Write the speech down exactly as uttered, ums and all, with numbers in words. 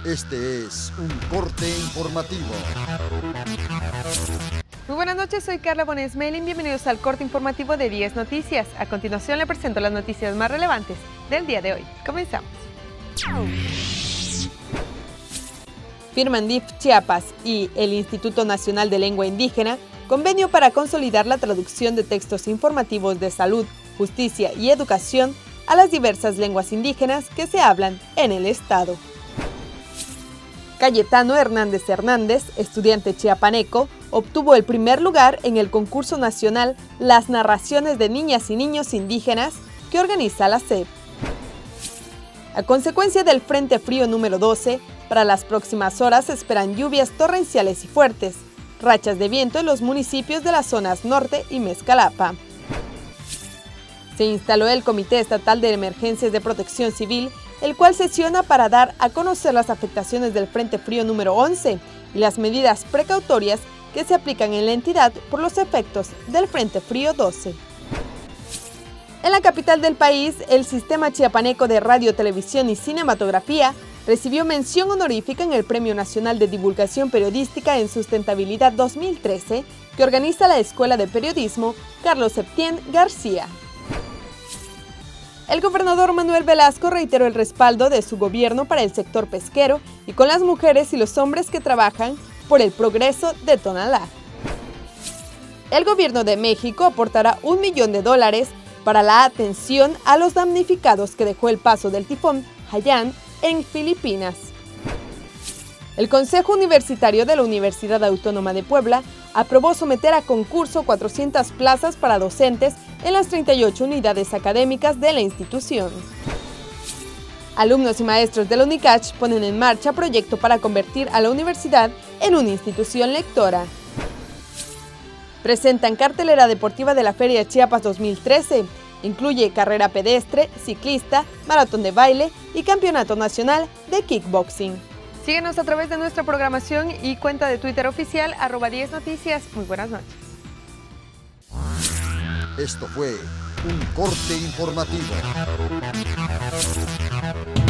Este es un corte informativo. Muy buenas noches, soy Carla Bones Melin. Bienvenidos al corte informativo de diez Noticias. A continuación le presento las noticias más relevantes del día de hoy. Comenzamos. Firman D I F Chiapas y el Instituto Nacional de Lengua Indígena convenio para consolidar la traducción de textos informativos de salud, justicia y educación a las diversas lenguas indígenas que se hablan en el estado. Cayetano Hernández Hernández, estudiante chiapaneco, obtuvo el primer lugar en el concurso nacional Las Narraciones de Niñas y Niños Indígenas que organiza la S E P. A consecuencia del Frente Frío número doce, para las próximas horas se esperan lluvias torrenciales y fuertes, rachas de viento en los municipios de las zonas norte y Mezcalapa. Se instaló el Comité Estatal de Emergencias de Protección Civil, el cual sesiona para dar a conocer las afectaciones del Frente Frío número once y las medidas precautorias que se aplican en la entidad por los efectos del Frente Frío doce. En la capital del país, el Sistema Chiapaneco de Radio, Televisión y Cinematografía recibió mención honorífica en el Premio Nacional de Divulgación Periodística en Sustentabilidad dos mil trece que organiza la Escuela de Periodismo Carlos Septién García. El gobernador Manuel Velasco reiteró el respaldo de su gobierno para el sector pesquero y con las mujeres y los hombres que trabajan por el progreso de Tonalá. El gobierno de México aportará un millón de dólares para la atención a los damnificados que dejó el paso del tifón Haiyan en Filipinas. El Consejo Universitario de la Universidad Autónoma de Puebla aprobó someter a concurso cuatrocientas plazas para docentes en las treinta y ocho unidades académicas de la institución. Alumnos y maestros de la UNICACH ponen en marcha proyecto para convertir a la universidad en una institución lectora. Presentan cartelera deportiva de la Feria Chiapas dos mil trece. Incluye carrera pedestre, ciclista, maratón de baile y campeonato nacional de kickboxing. Síguenos a través de nuestra programación y cuenta de Twitter oficial, arroba diez Noticias. Muy buenas noches. Esto fue un corte informativo.